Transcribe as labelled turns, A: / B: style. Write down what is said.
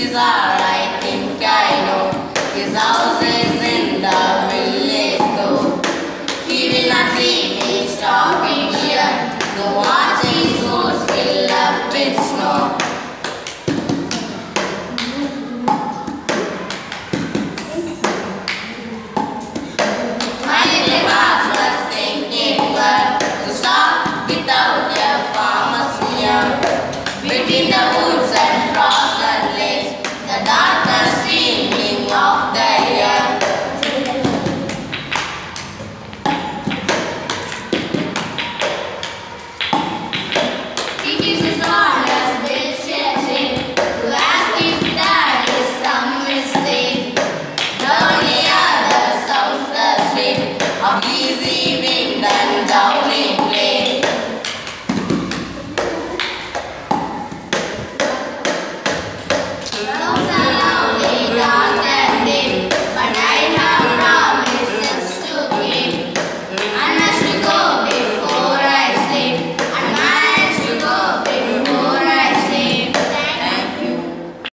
A: is alright, think I know. His house is in the village though. He will not see me stopping here. The watch his boots fill up with snow. My little heart was thinking but to stop without a farmer's meal. Between the woods